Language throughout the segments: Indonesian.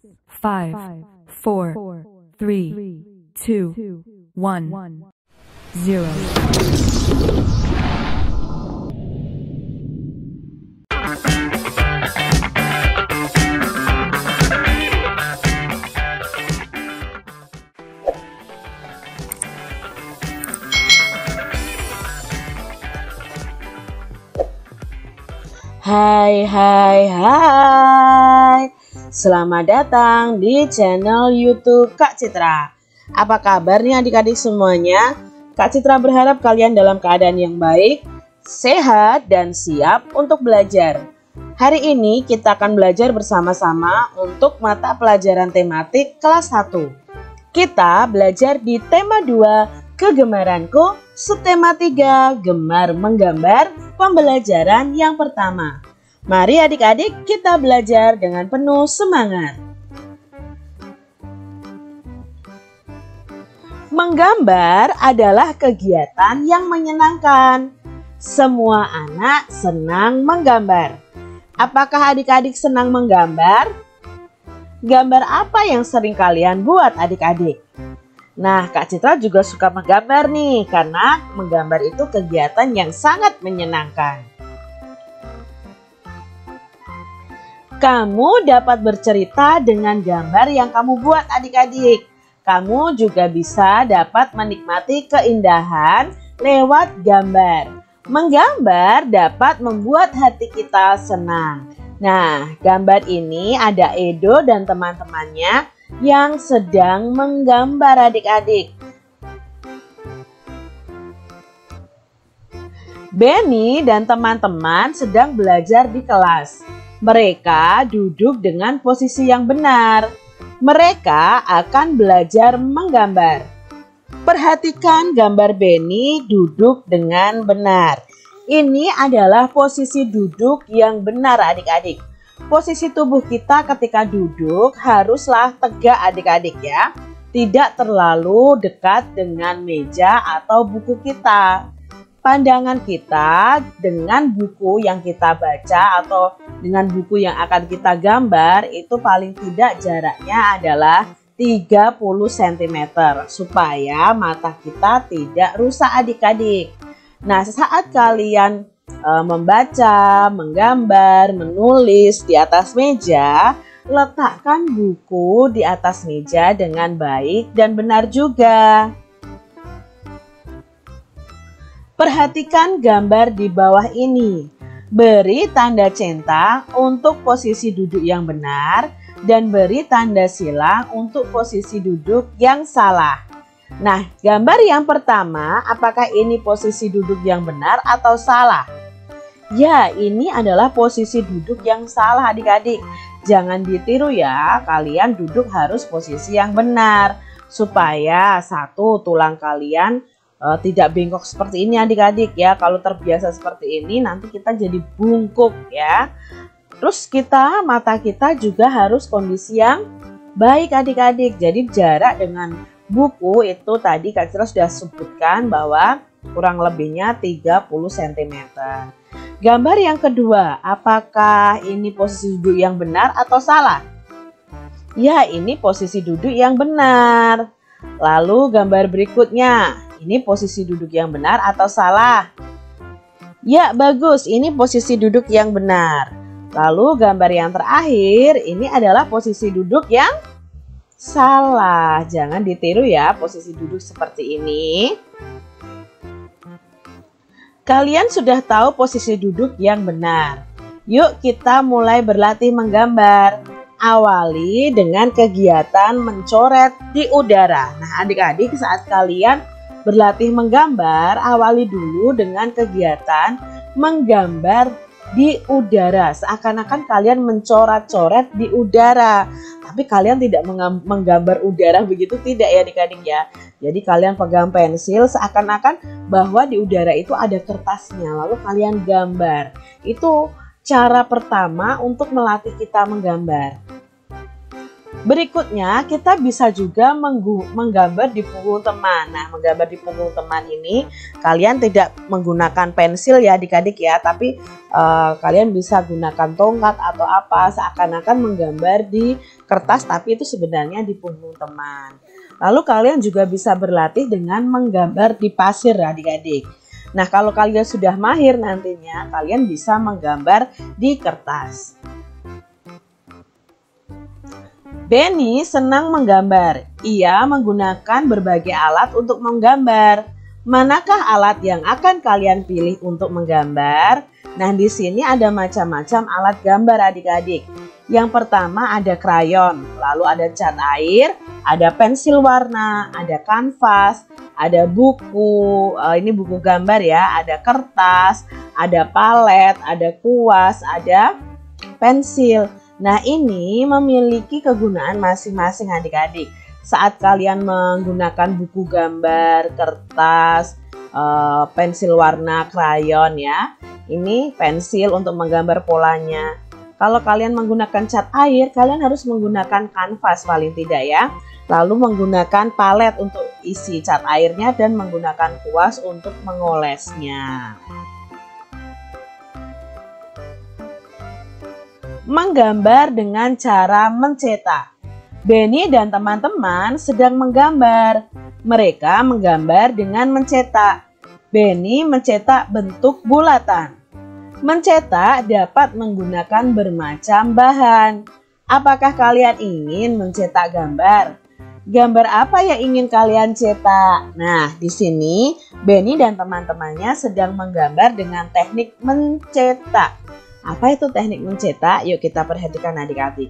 5, 4, 3, 2, 1, 0. Hai. Selamat datang di channel YouTube Kak Citra. Apa kabar nih adik-adik semuanya? Kak Citra berharap kalian dalam keadaan yang baik, sehat, dan siap untuk belajar. Hari ini kita akan belajar bersama-sama untuk mata pelajaran tematik kelas 1. Kita belajar di tema 2, Kegemaranku, subtema 3, Gemar menggambar, pembelajaran yang pertama. Mari adik-adik kita belajar dengan penuh semangat. Menggambar adalah kegiatan yang menyenangkan. Semua anak senang menggambar. Apakah adik-adik senang menggambar? Gambar apa yang sering kalian buat adik-adik? Nah, Kak Citra juga suka menggambar nih, karena menggambar itu kegiatan yang sangat menyenangkan. Kamu dapat bercerita dengan gambar yang kamu buat adik-adik. Kamu juga bisa dapat menikmati keindahan lewat gambar. Menggambar dapat membuat hati kita senang. Nah, gambar ini ada Edo dan teman-temannya yang sedang menggambar adik-adik. Benny dan teman-teman sedang belajar di kelas. Mereka duduk dengan posisi yang benar. Mereka akan belajar menggambar. Perhatikan gambar Benny duduk dengan benar. Ini adalah posisi duduk yang benar adik-adik. Posisi tubuh kita ketika duduk haruslah tegak adik-adik ya. Tidak terlalu dekat dengan meja atau buku kita. Pandangan kita dengan buku yang kita baca atau dengan buku yang akan kita gambar itu paling tidak jaraknya adalah 30 cm supaya mata kita tidak rusak adik-adik. Nah, saat kalian membaca, menggambar, menulis di atas meja, letakkan buku di atas meja dengan baik dan benar juga. Perhatikan gambar di bawah ini. Beri tanda centang untuk posisi duduk yang benar dan beri tanda silang untuk posisi duduk yang salah. Nah, gambar yang pertama, apakah ini posisi duduk yang benar atau salah? Ya, ini adalah posisi duduk yang salah adik-adik. Jangan ditiru ya, kalian duduk harus posisi yang benar. Supaya satu, tulang kalian tidak bengkok seperti ini adik-adik ya. Kalau terbiasa seperti ini nanti kita jadi bungkuk ya. Terus mata kita juga harus kondisi yang baik adik-adik. Jadi jarak dengan buku itu tadi Kak Citra sudah sebutkan bahwa kurang lebihnya 30 cm. Gambar yang kedua, apakah ini posisi duduk yang benar atau salah? Ya, ini posisi duduk yang benar. Lalu gambar berikutnya, ini posisi duduk yang benar atau salah? Ya, bagus, ini posisi duduk yang benar. Lalu gambar yang terakhir, ini adalah posisi duduk yang salah. Jangan ditiru ya posisi duduk seperti ini. Kalian sudah tahu posisi duduk yang benar. Yuk kita mulai berlatih menggambar. Awali dengan kegiatan mencoret di udara. Nah adik-adik, saat kalian berlatih menggambar, awali dulu dengan kegiatan menggambar di udara. Seakan-akan kalian mencoret-coret di udara. Tapi kalian tidak menggambar udara begitu, tidak ya adik-adik ya. Jadi kalian pegang pensil seakan-akan bahwa di udara itu ada kertasnya. Lalu kalian gambar. Itu cara pertama untuk melatih kita menggambar. Berikutnya kita bisa juga menggambar di punggung teman. Nah, menggambar di punggung teman ini kalian tidak menggunakan pensil ya adik-adik ya, tapi kalian bisa gunakan tongkat atau apa, seakan-akan menggambar di kertas tapi itu sebenarnya di punggung teman. Lalu kalian juga bisa berlatih dengan menggambar di pasir adik-adik. Nah, kalau kalian sudah mahir nantinya kalian bisa menggambar di kertas. Benny senang menggambar. Ia menggunakan berbagai alat untuk menggambar. Manakah alat yang akan kalian pilih untuk menggambar? Nah, di sini ada macam-macam alat gambar adik-adik. Yang pertama ada krayon, lalu ada cat air, ada pensil warna, ada kanvas, ada buku, ini buku gambar ya, ada kertas, ada palet, ada kuas, ada pensil. Nah, ini memiliki kegunaan masing-masing adik-adik. Saat kalian menggunakan buku gambar, kertas, pensil warna, krayon ya. Ini pensil untuk menggambar polanya. Kalau kalian menggunakan cat air, kalian harus menggunakan kanvas paling tidak ya. Lalu menggunakan palet untuk isi cat airnya dan menggunakan kuas untuk mengolesnya. Menggambar dengan cara mencetak. Benny dan teman-teman sedang menggambar. Mereka menggambar dengan mencetak. Benny mencetak bentuk bulatan. Mencetak dapat menggunakan bermacam bahan. Apakah kalian ingin mencetak gambar? Gambar apa yang ingin kalian cetak? Nah, di sini Benny dan teman-temannya sedang menggambar dengan teknik mencetak. Apa itu teknik mencetak? Yuk kita perhatikan adik-adik.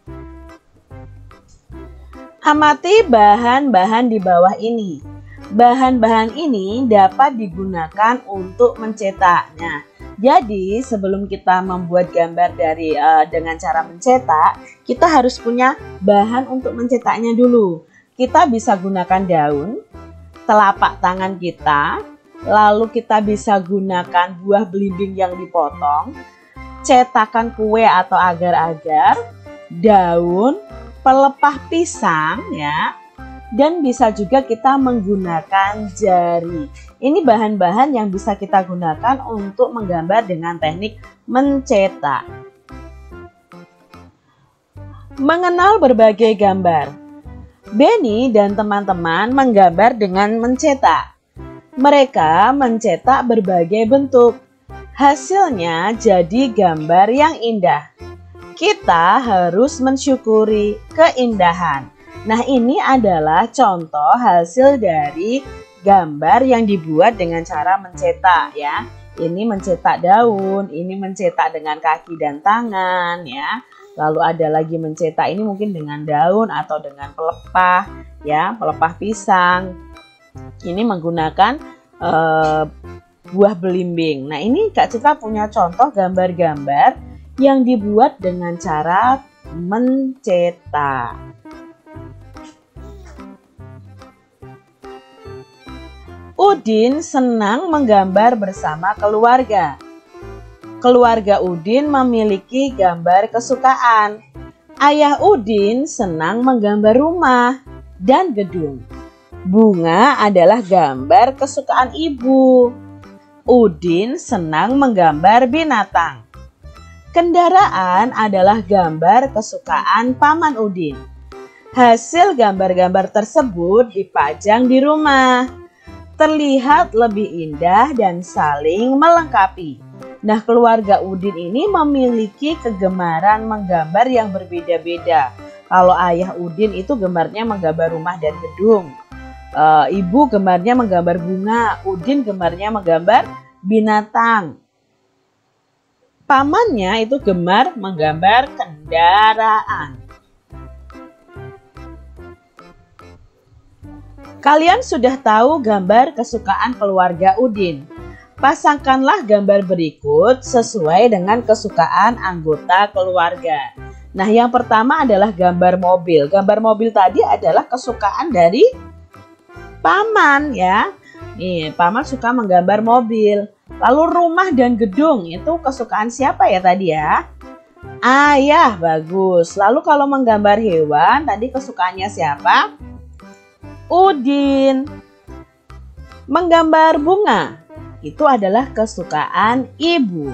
Amati bahan-bahan di bawah ini. Bahan-bahan ini dapat digunakan untuk mencetak. Nah, jadi sebelum kita membuat gambar dengan cara mencetak, kita harus punya bahan untuk mencetaknya dulu. Kita bisa gunakan daun, telapak tangan kita, lalu kita bisa gunakan buah belimbing yang dipotong, cetakan kue atau agar-agar, daun, pelepah pisang ya, dan bisa juga kita menggunakan jari. Ini bahan-bahan yang bisa kita gunakan untuk menggambar dengan teknik mencetak. Mengenal berbagai gambar. Benny dan teman-teman menggambar dengan mencetak. Mereka mencetak berbagai bentuk. Hasilnya jadi gambar yang indah. Kita harus mensyukuri keindahan. Nah, ini adalah contoh hasil dari gambar yang dibuat dengan cara mencetak ya. Ini mencetak daun, ini mencetak dengan kaki dan tangan ya. Lalu ada lagi mencetak ini mungkin dengan daun atau dengan pelepah ya, pelepah pisang. Ini menggunakan buah belimbing. Nah, ini Kak Citra punya contoh gambar-gambar yang dibuat dengan cara mencetak. Udin senang menggambar bersama keluarga. Keluarga Udin memiliki gambar kesukaan. Ayah Udin senang menggambar rumah dan gedung. Bunga adalah gambar kesukaan ibu. Udin senang menggambar binatang. Kendaraan adalah gambar kesukaan paman Udin. Hasil gambar-gambar tersebut dipajang di rumah. Terlihat lebih indah dan saling melengkapi. Nah, keluarga Udin ini memiliki kegemaran menggambar yang berbeda-beda. Kalau ayah Udin itu gemarnya menggambar rumah dan gedung. Ibu gemarnya menggambar bunga, Udin gemarnya menggambar binatang. Pamannya itu gemar menggambar kendaraan. Kalian sudah tahu gambar kesukaan keluarga Udin. Pasangkanlah gambar berikut sesuai dengan kesukaan anggota keluarga. Nah, yang pertama adalah gambar mobil. Gambar mobil tadi adalah kesukaan dari paman ya. Nih, paman suka menggambar mobil. Lalu rumah dan gedung itu kesukaan siapa ya tadi ya? Ayah, bagus. Lalu kalau menggambar hewan, tadi kesukaannya siapa? Udin. Menggambar bunga, itu adalah kesukaan ibu.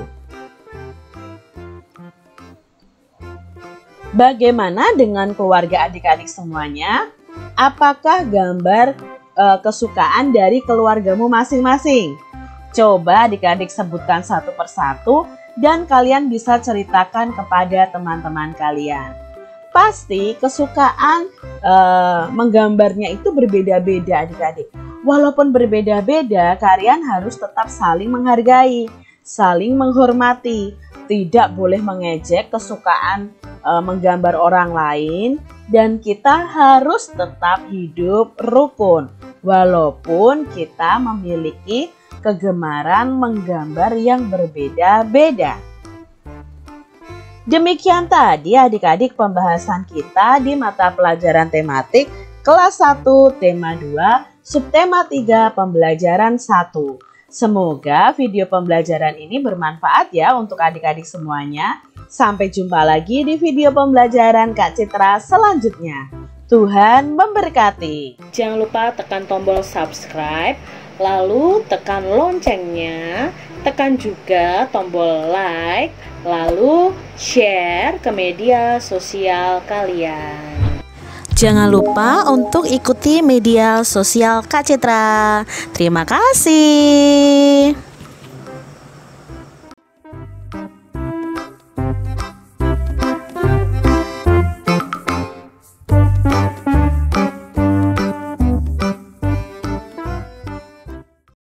Bagaimana dengan keluarga adik-adik semuanya? Apakah gambar kesukaan dari keluargamu masing-masing? Coba adik-adik sebutkan satu persatu dan kalian bisa ceritakan kepada teman-teman kalian. Pasti kesukaan menggambarnya itu berbeda-beda adik-adik. Walaupun berbeda-beda, kalian harus tetap saling menghargai, saling menghormati. Tidak boleh mengejek kesukaan menggambar orang lain, dan kita harus tetap hidup rukun. Walaupun kita memiliki kegemaran menggambar yang berbeda-beda. Demikian tadi adik-adik pembahasan kita di mata pelajaran tematik kelas 1 tema 2 subtema 3 pembelajaran 1. Semoga video pembelajaran ini bermanfaat ya untuk adik-adik semuanya. Sampai jumpa lagi di video pembelajaran Kak Citra selanjutnya. Tuhan memberkati. Jangan lupa tekan tombol subscribe, lalu tekan loncengnya, tekan juga tombol like, lalu share ke media sosial kalian. Jangan lupa untuk ikuti media sosial Kak Citra. Terima kasih.